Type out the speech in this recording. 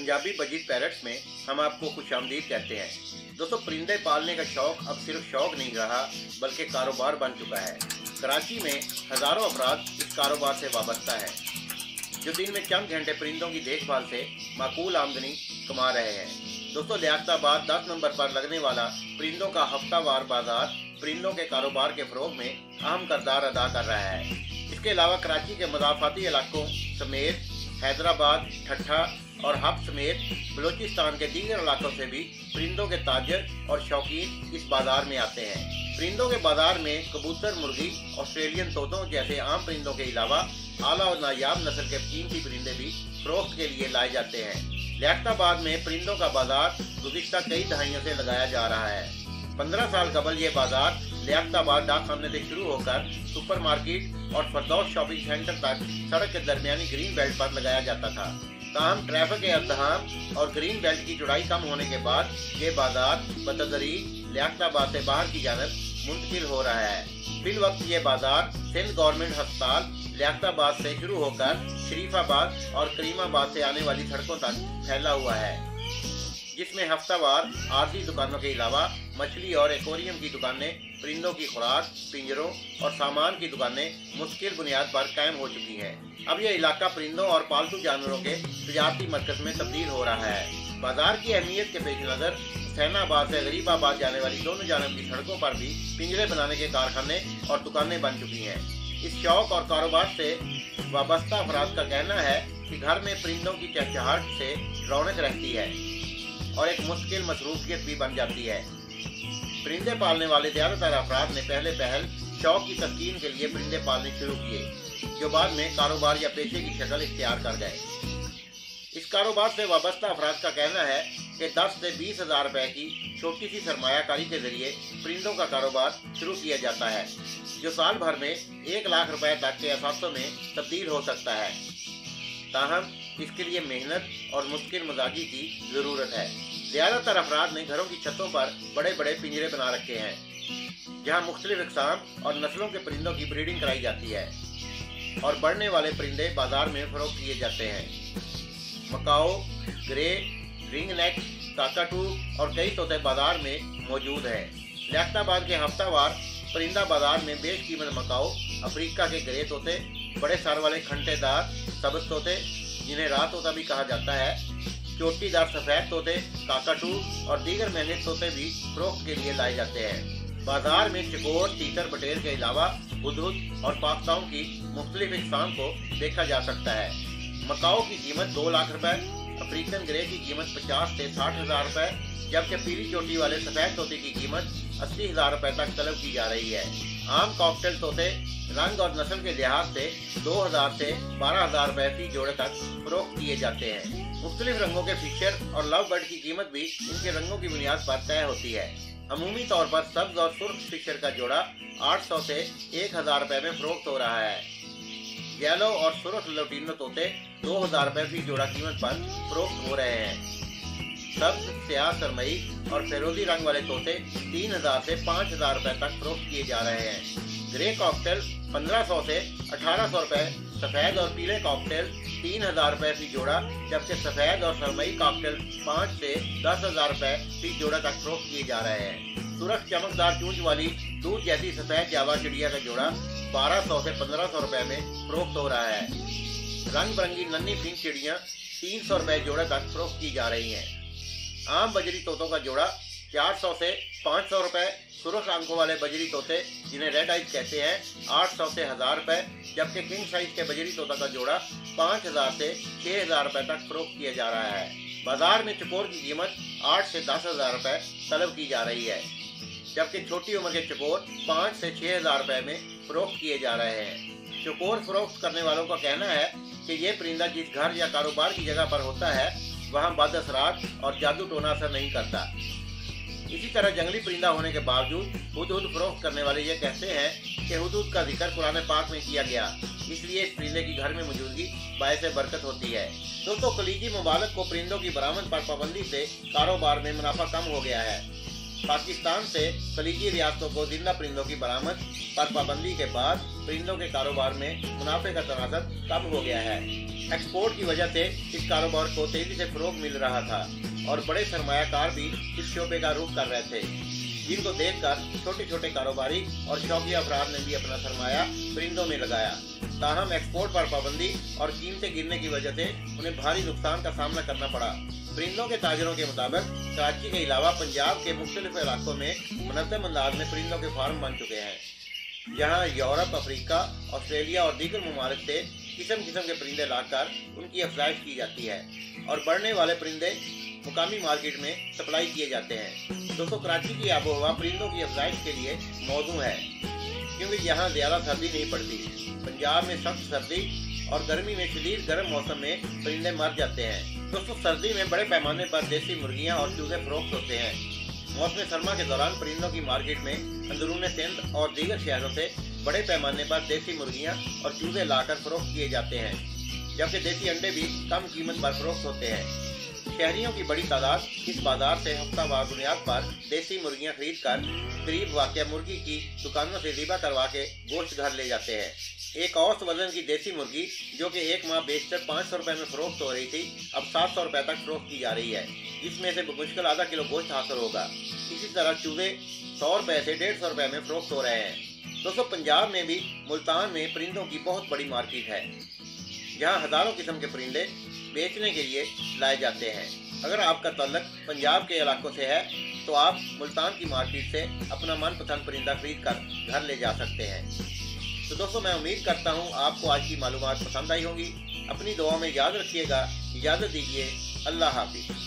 Punjabi बजीत parrots में हम आपको खुशामदीद कहते हैं। दोस्तों, परिंदे पालने का शौक अब सिर्फ शौक नहीं रहा बल्कि कारोबार बन चुका है। कराची में हज़ारों अफराद इस कारोबार से वाबस्ता है जो दिन में चंद घंटे परिंदों की देखभाल से माकूल आमदनी कमा रहे हैं। दोस्तों, लियाकताबाद 10 नंबर पर लगने वाला परिंदों का हफ्तावार बाजार परिंदों के कारोबार के फ़रोग में अहम किरदार अदा कर रहा है। इसके अलावा कराची के मदाफाती इलाकों समेत हैदराबाद, ठट्ठा और हब समेत बलूचिस्तान के दीगर इलाकों से भी परिंदों के ताजर और शौकीन इस बाजार में आते हैं। परिंदों के बाजार में कबूतर, मुर्गी, ऑस्ट्रेलियन तोतों जैसे आम परिंदों के अलावा आला और नायाब नस्ल के कीमती परिंदे भी फरोख्त के लिए लाए जाते हैं। लियाकताबाद में परिंदों का बाजार गुज़िश्ता कई दहाइयों से लगाया जा रहा है। 15 साल कबल ये बाजार लियाकताबाद डाक खाने से शुरू होकर सुपर मार्केट और फरदौस शॉपिंग सेंटर तक सड़क के दरमियानी ग्रीन बेल्ट पर लगाया जाता था। ताहम ट्रैफिक के अज़्दहाम और ग्रीन बेल्ट की चौड़ाई कम होने के बाद ये बाजार बतदरीज लियाकताबाद से बाहर की जानब मुंतकिल हो रहा है। फिल वक्त ये बाजार सिंध गवर्नमेंट अस्पताल लियाकताबाद से शुरू होकर शरीफाबाद और करीमाबाद से आने वाली सड़कों तक फैला हुआ है, जिसमें हफ्तावार आरजी दुकानों के अलावा मछली और एक्वेरियम की दुकानें, परिंदों की खुराक, पिंजरों और सामान की दुकानें मुश्किल बुनियाद पर कायम हो चुकी हैं। अब यह इलाका परिंदों और पालतू जानवरों के तजारती मरकज में तब्दील हो रहा है। बाजार की अहमियत के पेश नज़र हुसैनाबाद से गरीबाबाद जाने वाली दोनों जानब की सड़कों पर भी पिंजरे बनाने के कारखाने और दुकानें बन चुकी हैं। इस शौक और कारोबार से वाबस्ता अफराद का कहना है कि घर में परिंदों की चहचहाहट से रौनक रहती है और एक मुश्किल मसरूफियत भी बन जाती है। परिंदे पालने वाले ज़्यादातर अफराद ने पहले पहल शौक की तस्कीन के लिए परिंदे पालने शुरू किए, जो बाद में कारोबार या पेशे की शक्ल इख्तियार कर गए। इस कारोबार से वाबस्ता अफराद का कहना है कि 10 से 20 हज़ार रुपये की छोटी सी सरमायाकारी के जरिए परिंदों का कारोबार शुरू किया जाता है, जो साल भर में 1 लाख रुपए तक के असासों में तब्दील हो सकता है। ताहम इसके लिए मेहनत और मुश्किल मजाजी की ज़रूरत है। ज़्यादातर अफराद ने घरों की छतों पर बड़े बड़े पिंजरे बना रखे हैं, जहां मुख्तलिफ इक़साम और नस्लों के परिंदों की ब्रीडिंग कराई जाती है और बढ़ने वाले परिंदे बाजार में फरोख्त किए जाते हैं। Macaw, grey, ring neck, cockatoo और कई तोते बाजार में मौजूद हैं। लियाकताबाद के हफ्तावार परिंदा बाजार में बेशकीमत मकाओ, अफ्रीका के ग्रे तोते, बड़े सर वाले खंटेदार सब्ज़ तोते जिन्हें रात तोता भी कहा जाता है, चोटीदार सफ़ेद तोते, काकाटू और दीगर महंगे तोते भी फरोख्त के लिए लाए जाते हैं। बाजार में चकोर, तीतर, बटेर के अलावा हुदहुद और पाकताओं की मुख्तलिफ इक़साम को देखा जा सकता है। मकाओ की कीमत 2 लाख रुपए, अफ्रीकन ग्रे की कीमत 50 से 60 हज़ार रुपए, जबकि पीली चोटी वाले सफ़ेद तोते की कीमत 80 हज़ार रुपए तक तलब की जा रही है। आम कॉकटेल तोते रंग और नस्ल के लिहाज से 2000 से 12 हज़ार रुपए फी जोड़े तक फरोख्त किए जाते हैं। मुख्तलिफ रंगों के फिशर और लव बर्ड की कीमत भी इनके रंगों की बुनियाद पर तय होती है। अमूमी तौर पर सब्ज और सुर्ख फिशर का जोड़ा 800 से 1000 रुपए में फरोख्त हो रहा है। येलो और सुर्ख लोटिनो तोते 2000 रुपए फी जोड़ा कीमत पर फरोख्त हो रहे हैं। सब्ज, स्याह, सरमई और फिरोजी रंग वाले तोते 3000 से 5000 रुपए तक फरोख्त किए जा रहे हैं। ग्रे कॉकटेल 1500 से 1800 रुपए, सफ़ेद और पीले कॉकटेल 3000 रुपए फी जोड़ा, जबकि सफ़ेद और सरमई कॉकटेल 5 से 10 हज़ार रुपए फी जोड़ा तक फरोख्त किए जा रहे हैं। सुरख चमकदार चूंच वाली दूध जैसी सफ़ेद जावा चिड़िया का जोड़ा 1200 से 1500 रुपए में फरोख्त हो रहा है। रंग बिरंगी नन्ही फिंच चिड़ियाँ 300 रुपए जोड़े तक फरोख्त की जा रही हैं। आम बजरी तोतों का जोड़ा 400 से 500 रुपए, सुर्ख आंखों वाले बजरी तोते जिन्हें रेड आइज कहते हैं 800 से 1000 रुपए, जबकि किंग साइज के बजरी तोता का जोड़ा 5000 से 6000 रुपए तक फरोख्त किया जा रहा है। बाजार में चकोर की कीमत 8 से 10 हज़ार रुपए तलब की जा रही है, जबकि छोटी उम्र के चकोर 5 से 6 हज़ार रुपए में फरोख्त किए जा रहे हैं। चकोर फरोख्त करने वालों का कहना है कि ये परिंदा जिस घर या कारोबार की जगह पर होता है वहाँ बद असरात और जादू टोना असर नहीं करता। इसी तरह जंगली परिंदा होने के बावजूद हुदहुद फरोख्त करने वाले ये कहते हैं कि हुदहुद का जिक्र कुरान पाक में किया गया, इसलिए इस परिंदे की घर में मौजूदगी बायसे बरकत होती है। दोस्तों, खलीजी ममालिक को परिंदों की बरामद पर पाबंदी से कारोबार में मुनाफा कम हो गया है। पाकिस्तान से खलीजी रियासतों को जिंदा परिंदों की बरामद पर पाबंदी के बाद परिंदों के कारोबार में मुनाफे का तनासब कम हो गया है। एक्सपोर्ट की वजह से इस कारोबार को तेजी से फरोग मिल रहा था और बड़े सरमायाकार भी इस शोबे का रुख कर रहे थे, जिनको देखकर छोटे छोटे कारोबारी और शौकिया अफराद ने भी अपना सरमाया परिंदों में लगाया। ताहम एक्सपोर्ट पर पाबंदी और कीमतें गिरने की वजह से उन्हें भारी नुकसान का सामना करना पड़ा। परिंदों के ताजरों के मुताबिक कराची के अलावा पंजाब के मुख्तलिफ इलाकों में मुनज़्ज़म अंदाज में परिंदों के फार्म बन चुके हैं, जहाँ यूरोप, अफ्रीका, ऑस्ट्रेलिया और दीगर ममालिक से किस्म किस्म के परिंदे लाकर उनकी अफजाइश की जाती है और बढ़ने वाले परिंदे मुकामी मार्केट में सप्लाई किए जाते हैं। दोस्तों, कराची की आबोहवा परिंदों की अफजाइश के लिए मौजू है, क्योंकि यहाँ ज़्यादा सर्दी नहीं पड़ती। पंजाब में सख्त सर्दी और गर्मी में शदीद गर्म मौसम में परिंदे मर जाते हैं। दोस्तों, सर्दी में बड़े पैमाने पर देसी मुर्गियाँ और चूजे फरोख्त होते हैं। मौसम सरमा के दौरान परिंदों की मार्केट में अंदरून सिंध और दीगर शहरों से बड़े पैमाने पर देसी मुर्गियाँ और चूजे लाकर फरोख्त किए जाते हैं, जबकि देसी अंडे भी कम कीमत पर फरोख्त होते हैं। शहरियों की बड़ी तादाद इस बाजार से हफ्तावार बुनियाद पर देसी मुर्गियां खरीद कर करीब वाक़या मुर्गी की दुकानों से ज़िबा करवा के गोश्त घर ले जाते हैं। एक औसत वजन की देसी मुर्गी जो कि एक माह बेचकर 500 रुपये में फरोख्त हो रही थी, अब 700 रुपये तक फरोख्त की जा रही है, जिसमें से मुश्किल आधा किलो गोश्त हासिल होगा। इसी तरह चूजे 100 रुपये से 150 रुपये में फरोख्त हो रहे हैं। दोस्तों, पंजाब में भी मुल्तान में परिंदों की बहुत बड़ी मार्केट है, जहाँ हज़ारों किस्म के परिंदे बेचने के लिए लाए जाते हैं। अगर आपका तल्लुक पंजाब के इलाकों से है तो आप मुल्तान की मार्केट से अपना मनपसंद परिंदा खरीद कर घर ले जा सकते हैं। तो दोस्तों, मैं उम्मीद करता हूँ आपको आज की मालूमात पसंद आई होंगी। अपनी दुआ में याद रखिएगा। इजाज़त दीजिए। अल्लाह हाफिज़।